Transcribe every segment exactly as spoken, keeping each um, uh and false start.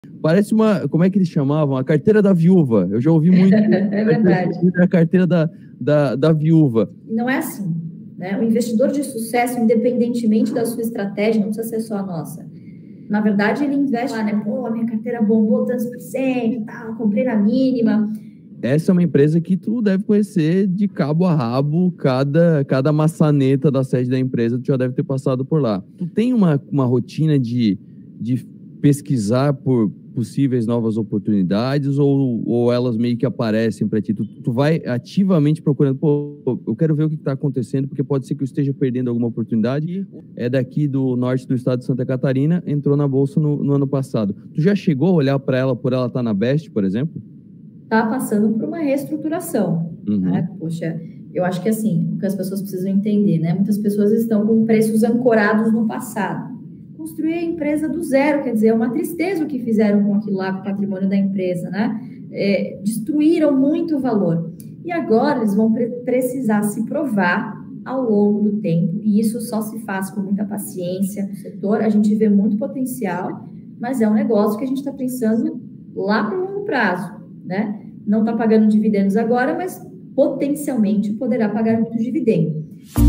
Parece uma, como é que eles chamavam? A carteira da viúva. Eu já ouvi muito. É verdade. A carteira da, da, da viúva. Não é assim, né? O investidor de sucesso, independentemente da sua estratégia, não precisa ser só a nossa. Na verdade, ele investe lá, né? Pô, a minha carteira bombou tantos por cento, tá, comprei na mínima. Essa é uma empresa que tu deve conhecer de cabo a rabo, cada, cada maçaneta da sede da empresa tu já deve ter passado por lá. Tu tem uma, uma rotina de, de pesquisar por possíveis novas oportunidades ou, ou elas meio que aparecem para ti? Tu, tu vai ativamente procurando, pô, eu quero ver o que está acontecendo, porque pode ser que eu esteja perdendo alguma oportunidade. É daqui do norte do estado de Santa Catarina, entrou na bolsa no, no ano passado. Tu já chegou a olhar para ela por ela estar na Best, por exemplo? Está passando por uma reestruturação, uhum. né? Poxa, eu acho que assim, o que as pessoas precisam entender, né? Muitas pessoas estão com preços ancorados no passado. Construir a empresa do zero, quer dizer, é uma tristeza o que fizeram com aquilo lá, com o patrimônio da empresa, né? É, destruíram muito o valor. E agora eles vão pre precisar se provar ao longo do tempo, e isso só se faz com muita paciência no setor. A gente vê muito potencial, mas é um negócio que a gente está pensando lá para o longo prazo, né? Não está pagando dividendos agora, mas potencialmente poderá pagar muito dividendo.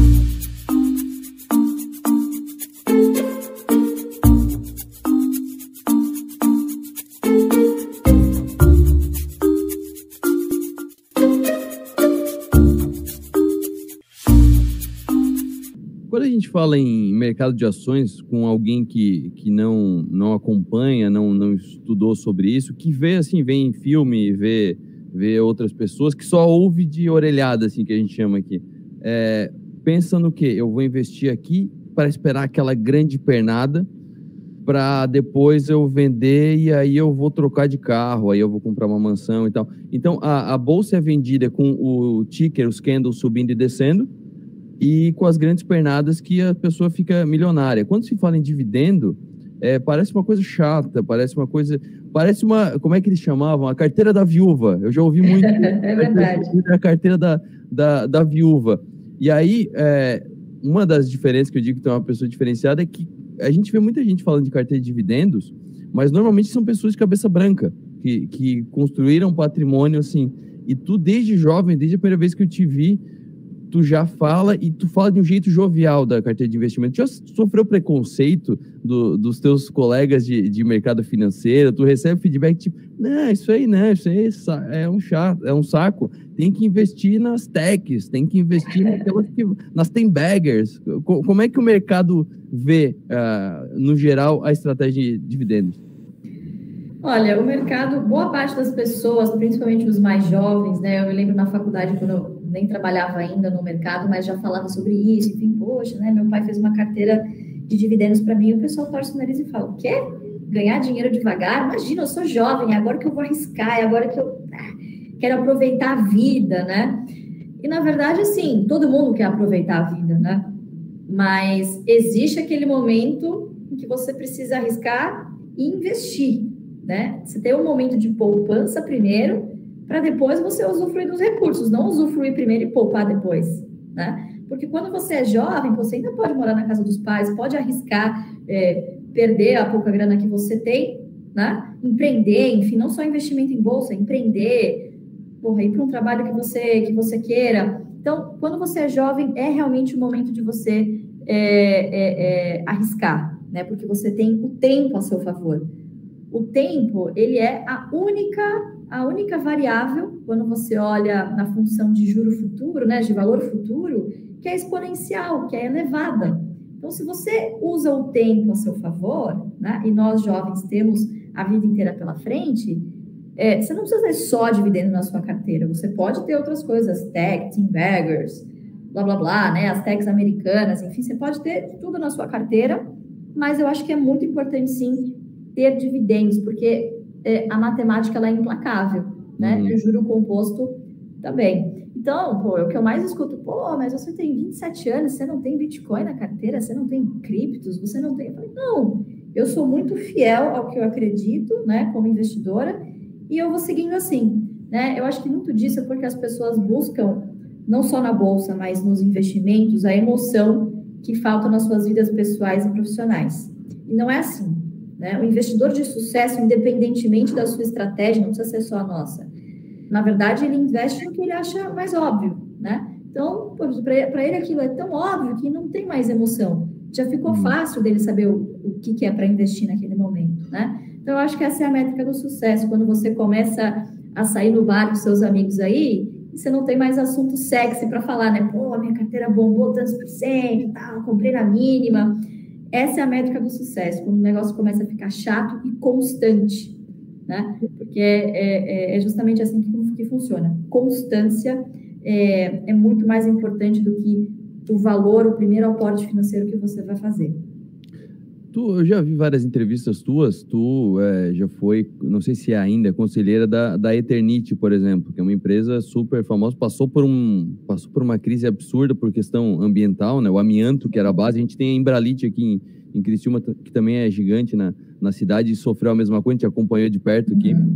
Quando a gente fala em mercado de ações com alguém que, que não, não acompanha, não, não estudou sobre isso, que vê assim, vê em filme, vê, vê outras pessoas, que só ouve de orelhada, assim, que a gente chama aqui, é, pensa no quê? Eu vou investir aqui para esperar aquela grande pernada para depois eu vender e aí eu vou trocar de carro, aí eu vou comprar uma mansão e tal. Então, a, a bolsa é vendida com o ticker, os candles subindo e descendo, e com as grandes pernadas que a pessoa fica milionária. Quando se fala em dividendo, é, parece uma coisa chata, parece uma coisa... Parece uma... Como é que eles chamavam? A carteira da viúva. Eu já ouvi muito. É verdade. A carteira da, da, da viúva. E aí, é, uma das diferenças que eu digo que tem uma pessoa diferenciada é que a gente vê muita gente falando de carteira de dividendos, mas normalmente são pessoas de cabeça branca, que, que construíram patrimônio, assim. E tu, desde jovem, desde a primeira vez que eu te vi, tu já fala e tu fala de um jeito jovial da carteira de investimento. Tu já sofreu preconceito do, dos teus colegas de, de mercado financeiro? Tu recebe feedback tipo, não, isso aí não, isso aí é um chato, é um saco. Tem que investir nas techs, tem que investir naquelas que, nas ten baggers. Como é que o mercado vê, uh, no geral, a estratégia de dividendos? Olha, o mercado, boa parte das pessoas, principalmente os mais jovens, né? Eu me lembro na faculdade, quando eu nem trabalhava ainda no mercado, mas já falava sobre isso, enfim, poxa, né? Meu pai fez uma carteira de dividendos para mim, e o pessoal torce o nariz e fala, o quê? Ganhar dinheiro devagar? Imagina, eu sou jovem, agora que eu vou arriscar, é agora que eu ah, quero aproveitar a vida, né? E, na verdade, assim, todo mundo quer aproveitar a vida, né? Mas existe aquele momento em que você precisa arriscar e investir, né? Você tem um momento de poupança primeiro, para depois você usufruir dos recursos, não usufruir primeiro e poupar depois, né? Porque quando você é jovem, você ainda pode morar na casa dos pais, pode arriscar, é, perder a pouca grana que você tem, né? Empreender, enfim, não só investimento em bolsa, empreender, porra, ir para um trabalho que você, que você queira. Então, quando você é jovem, é realmente o momento de você é, é, é, arriscar, né? Porque você tem o tempo a seu favor. O tempo, ele é a única, a única variável, quando você olha na função de juro futuro, né, de valor futuro, que é exponencial, que é elevada. Então, se você usa o tempo a seu favor, né, e nós jovens temos a vida inteira pela frente, é, você não precisa ter só dividendo na sua carteira, você pode ter outras coisas, tech, team baggers, blá, blá, blá, né, as techs americanas, enfim, você pode ter tudo na sua carteira, mas eu acho que é muito importante, sim, ter dividendos, porque é, a matemática ela é implacável, né? Uhum. E o juro composto também. Então, pô, é o que eu mais escuto, pô, mas você tem vinte e sete anos, você não tem Bitcoin na carteira, você não tem criptos, você não tem... Eu falei, não, eu sou muito fiel ao que eu acredito, né, como investidora, e eu vou seguindo assim, né? Eu acho que muito disso é porque as pessoas buscam, não só na bolsa, mas nos investimentos, a emoção que falta nas suas vidas pessoais e profissionais. E não é assim. né? O investidor de sucesso, independentemente da sua estratégia, não precisa ser só a nossa. Na verdade, ele investe no que ele acha mais óbvio, né? Então, para ele aquilo é tão óbvio que não tem mais emoção. Já ficou fácil dele saber o, o que, que é para investir naquele momento, né? Então, eu acho que essa é a métrica do sucesso. Quando você começa a sair no bar com seus amigos aí, você não tem mais assunto sexy para falar, né? Pô, a minha carteira bombou tantos por cento, tal, comprei na mínima. Essa é a métrica do sucesso, quando o negócio começa a ficar chato e constante, né? Porque é, é, é justamente assim que, que funciona. Constância é, é muito mais importante do que o valor, o primeiro aporte financeiro que você vai fazer. Tu, eu já vi várias entrevistas tuas, tu é, já foi, não sei se é ainda, conselheira da, da Eternit, por exemplo, que é uma empresa super famosa, passou por, um, passou por uma crise absurda por questão ambiental, né? O amianto, que era a base, a gente tem a Embralite aqui em, em Criciúma, que também é gigante na, na cidade, e sofreu a mesma coisa, a gente acompanhou de perto aqui, uhum.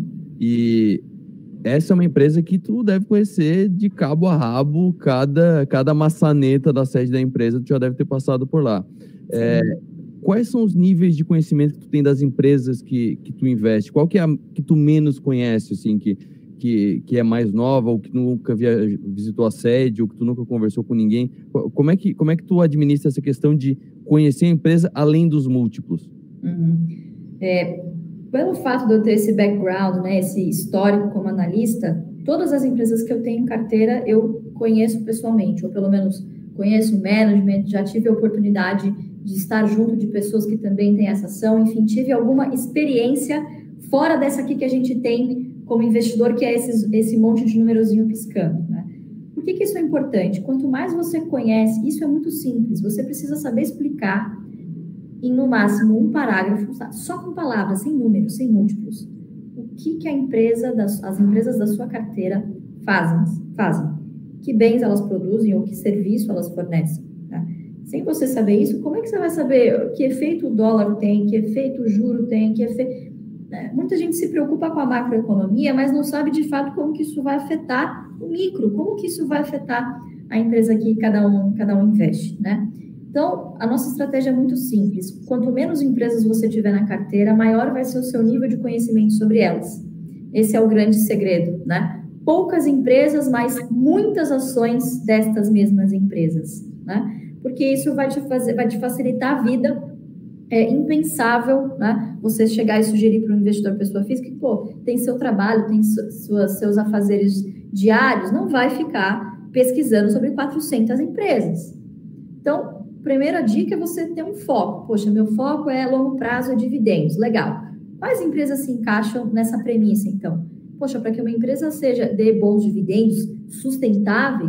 E essa é uma empresa que tu deve conhecer de cabo a rabo, cada, cada maçaneta da sede da empresa, tu já deve ter passado por lá. É, quais são os níveis de conhecimento que tu tem das empresas que, que tu investe? Qual que é a que tu menos conhece, assim, que, que, que é mais nova, ou que nunca via, visitou a sede, ou que tu nunca conversou com ninguém? Como é que, como é que tu administra essa questão de conhecer a empresa além dos múltiplos? Uhum. É, pelo fato de eu ter esse background, né, esse histórico como analista, todas as empresas que eu tenho em carteira eu conheço pessoalmente, ou pelo menos conheço o management, já tive a oportunidade de estar junto de pessoas que também têm essa ação, enfim, tive alguma experiência fora dessa aqui que a gente tem como investidor, que é esse, esse monte de numerozinho piscando, né? Por que que isso é importante? Quanto mais você conhece, isso é muito simples, você precisa saber explicar em, no máximo, um parágrafo, só com palavras, sem números, sem múltiplos, o que que a empresa, das, as empresas da sua carteira fazem, fazem, que bens elas produzem ou que serviço elas fornecem, tá? Sem você saber isso, como é que você vai saber que efeito o dólar tem, que efeito o juro tem, que efeito... Muita gente se preocupa com a macroeconomia, mas não sabe de fato como que isso vai afetar o micro, como que isso vai afetar a empresa que cada um, cada um investe, né? Então, a nossa estratégia é muito simples. Quanto menos empresas você tiver na carteira, maior vai ser o seu nível de conhecimento sobre elas. Esse é o grande segredo, né? Poucas empresas, mas muitas ações destas mesmas empresas, né? Porque isso vai te fazer, vai te facilitar a vida. É impensável, né, você chegar e sugerir para um investidor pessoa física que, pô, tem seu trabalho, tem suas, seus afazeres diários, não vai ficar pesquisando sobre quatrocentas empresas. Então, primeira dica é você ter um foco. Poxa, meu foco é longo prazo, é dividendos. Legal. Quais empresas se encaixam nessa premissa, então? Poxa, para que uma empresa seja dê bons dividendos sustentáveis,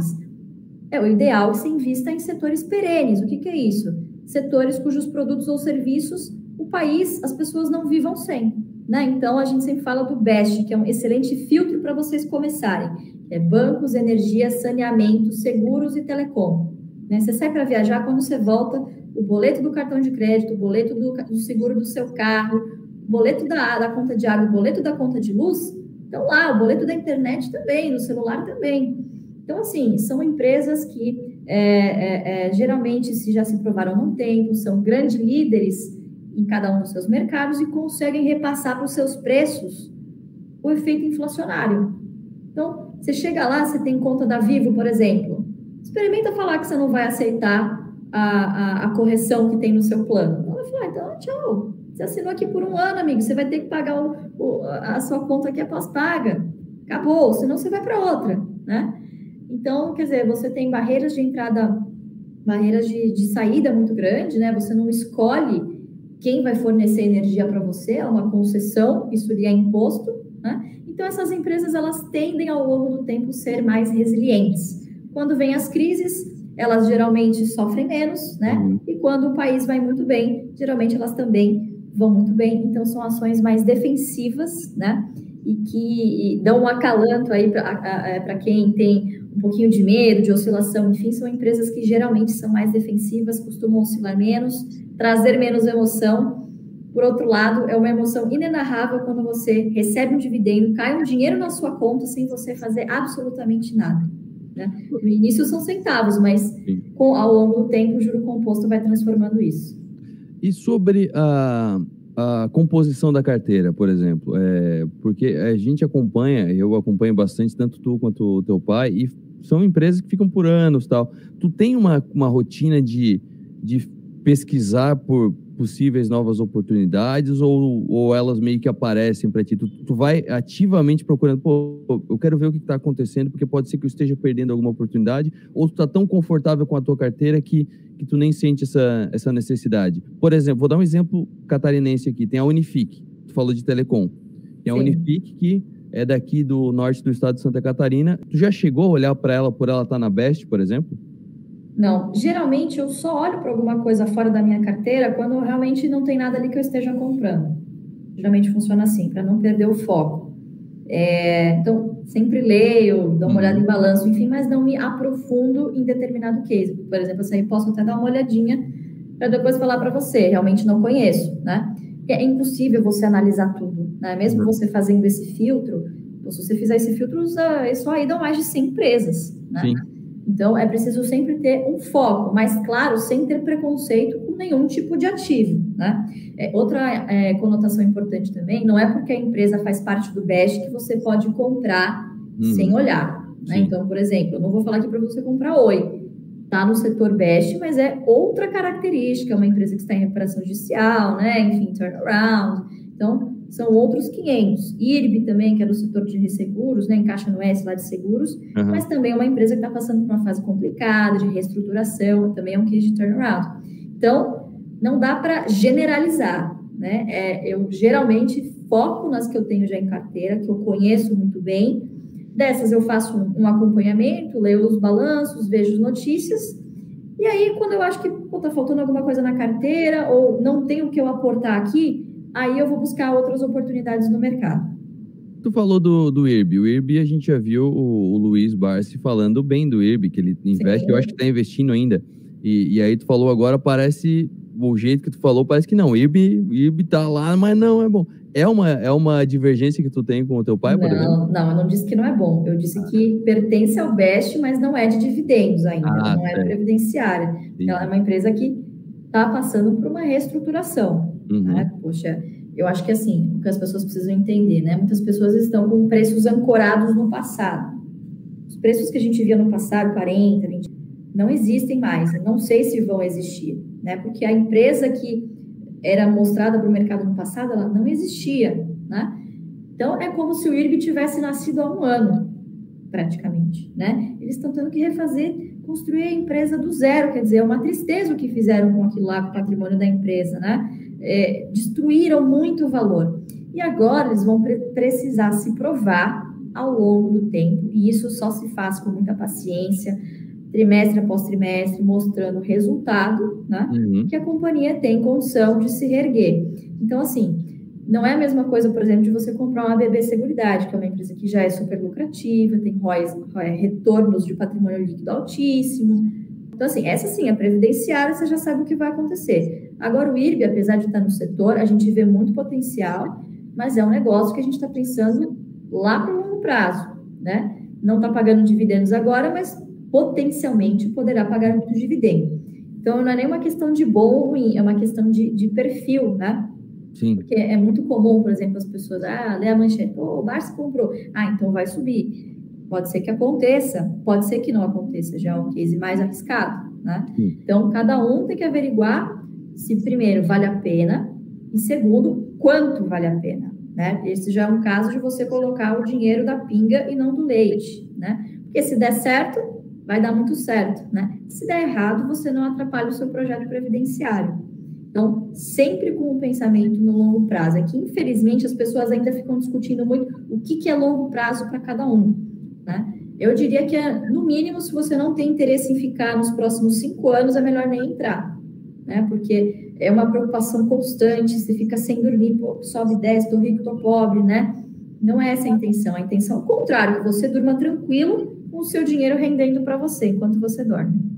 é o ideal que se invista em setores perenes. O que que é isso? Setores cujos produtos ou serviços o país, as pessoas não vivam sem, né? Então, a gente sempre fala do B E S T, que é um excelente filtro para vocês começarem. É bancos, energia, saneamento, seguros e telecom. Né? Você sai para viajar, quando você volta, o boleto do cartão de crédito, o boleto do, do seguro do seu carro, o boleto da, da conta de água, o boleto da conta de luz, estão lá, o boleto da internet também, do celular também. Então, assim, são empresas que É, é, é, geralmente se já se provaram há um tempo, são grandes líderes em cada um dos seus mercados e conseguem repassar para os seus preços o efeito inflacionário. Então, você chega lá, você tem conta da Vivo, por exemplo, experimenta falar que você não vai aceitar a, a, a correção que tem no seu plano. Ela vai falar, então, tchau, você assinou aqui por um ano, amigo, você vai ter que pagar o, o, a sua conta aqui é pós-paga. Acabou, senão você vai para outra, né? Então, quer dizer, você tem barreiras de entrada, barreiras de, de saída muito grande, né? Você não escolhe quem vai fornecer energia para você, é uma concessão, isso é imposto, né? Então, essas empresas, elas tendem ao longo do tempo ser mais resilientes. Quando vem as crises, elas geralmente sofrem menos, né? Uhum. E quando o país vai muito bem, geralmente elas também vão muito bem. Então, são ações mais defensivas, né? E que dão um acalanto aí para quem tem um pouquinho de medo, de oscilação, enfim, são empresas que geralmente são mais defensivas, costumam oscilar menos, trazer menos emoção. Por outro lado, é uma emoção inenarrável quando você recebe um dividendo, cai um dinheiro na sua conta sem você fazer absolutamente nada, né? No início são centavos, mas com, ao longo do tempo o juro composto vai transformando isso. E sobre a... Uh... a composição da carteira, por exemplo, é, porque a gente acompanha, eu acompanho bastante, tanto tu quanto o teu pai, e são empresas que ficam por anos e tal. Tu tem uma, uma rotina de, de pesquisar por possíveis novas oportunidades ou, ou elas meio que aparecem para ti? Tu, tu vai ativamente procurando, pô, eu quero ver o que está acontecendo, porque pode ser que eu esteja perdendo alguma oportunidade, ou tu tá tão confortável com a tua carteira que, que tu nem sente essa, essa necessidade. Por exemplo, vou dar um exemplo catarinense aqui, tem a Unifique, tu falou de telecom, tem a Sim. Unifique que é daqui do norte do estado de Santa Catarina. Tu já chegou a olhar para ela por ela estar na Best, por exemplo? Não, geralmente eu só olho para alguma coisa fora da minha carteira quando realmente não tem nada ali que eu esteja comprando. Geralmente funciona assim, para não perder o foco. É, então, sempre leio, dou uma Uhum. olhada em balanço, enfim, mas não me aprofundo em determinado case. Por exemplo, assim, posso até dar uma olhadinha para depois falar para você, realmente não conheço, né? Porque é impossível você analisar tudo, né? Mesmo Uhum. você fazendo esse filtro, se você fizer esse filtro, usa, só aí dão mais de cem empresas, né? Sim. Então, é preciso sempre ter um foco, mas, claro, sem ter preconceito com nenhum tipo de ativo, né? É, outra é, conotação importante também, não é porque a empresa faz parte do Best que você pode comprar uhum. sem olhar, né? Então, por exemplo, eu não vou falar aqui para você comprar Oi, tá no setor Best, mas é outra característica, é uma empresa que está em recuperação judicial, né? Enfim, turnaround. Então, são outros quinhentos. I R B também, que é do setor de resseguros, né? Encaixa no S lá de seguros, uhum. mas também é uma empresa que está passando por uma fase complicada, de reestruturação, também é um case de turnaround. Então, não dá para generalizar, né? É, eu geralmente foco nas que eu tenho já em carteira, que eu conheço muito bem. Dessas eu faço um, um acompanhamento, leio os balanços, vejo as notícias. E aí, quando eu acho que está faltando alguma coisa na carteira ou não tem o que eu aportar aqui, aí eu vou buscar outras oportunidades no mercado. Tu falou do, do I R B. O I R B, a gente já viu o, o Luiz Barsi falando bem do I R B, que ele investe, Sim. eu acho que está investindo ainda. E, e aí tu falou agora, parece, o jeito que tu falou, parece que não. O I R B, o I R B tá lá, mas não é bom. É uma, é uma divergência que tu tem com o teu pai, não, por exemplo? Não, eu não disse que não é bom. Eu disse ah. que pertence ao Best, mas não é de dividendos ainda. Ah, não é certo. previdenciária. Sim. Ela é uma empresa que está passando por uma reestruturação. Uhum. Né? Poxa, eu acho que assim, o que as pessoas precisam entender, né? Muitas pessoas estão com preços ancorados no passado. Os preços que a gente via no passado, quarenta, vinte, não existem mais. Eu não sei se vão existir, né? Porque a empresa que era mostrada para o mercado no passado, ela não existia, né? Então, é como se o I R B tivesse nascido há um ano, praticamente, né? Eles estão tendo que refazer, construir a empresa do zero, quer dizer, é uma tristeza o que fizeram com aquilo lá, com o patrimônio da empresa, né? É, destruíram muito o valor. E agora eles vão pre precisar se provar ao longo do tempo, e isso só se faz com muita paciência, trimestre após trimestre, mostrando o resultado, né? Uhum. Que a companhia tem condição de se reerguer. Então, assim, não é a mesma coisa, por exemplo, de você comprar uma A B B Seguridade, que é uma empresa que já é super lucrativa, tem R O I, retornos de patrimônio líquido altíssimo. Então, assim, essa sim, a previdenciária, você já sabe o que vai acontecer. Agora, o I R B, apesar de estar no setor, a gente vê muito potencial, mas é um negócio que a gente está pensando lá para o longo prazo, né? Não está pagando dividendos agora, mas potencialmente poderá pagar muito dividendo. Então, não é nem uma questão de bom ou ruim, é uma questão de, de perfil, né? Sim. Porque é muito comum, por exemplo, as pessoas, ah, lê a manchete, pô, o Barça comprou, ah, então vai subir. Pode ser que aconteça, pode ser que não aconteça, já é um case mais arriscado, né? Sim. Então, cada um tem que averiguar se, primeiro, vale a pena e, segundo, quanto vale a pena, né? Esse já é um caso de você colocar o dinheiro da pinga e não do leite, né? Porque se der certo, vai dar muito certo, né? Se der errado, você não atrapalha o seu projeto previdenciário. Então, sempre com o pensamento no longo prazo. É que, infelizmente, as pessoas ainda ficam discutindo muito o que, que é longo prazo para cada um, né? Eu diria que, é, no mínimo, se você não tem interesse em ficar nos próximos cinco anos, é melhor nem entrar, né? Porque é uma preocupação constante, você fica sem dormir, pô, sobe, desce, tô rico, tô pobre, né? Não é essa a intenção. A intenção é o contrário, que você durma tranquilo com o seu dinheiro rendendo para você enquanto você dorme.